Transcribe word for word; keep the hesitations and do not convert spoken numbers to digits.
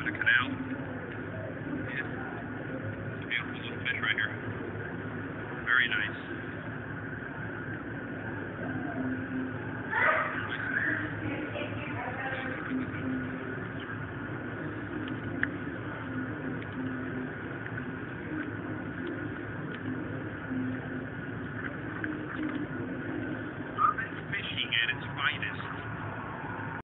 over the canal. Yeah. It's a beautiful little fish right here. Very nice.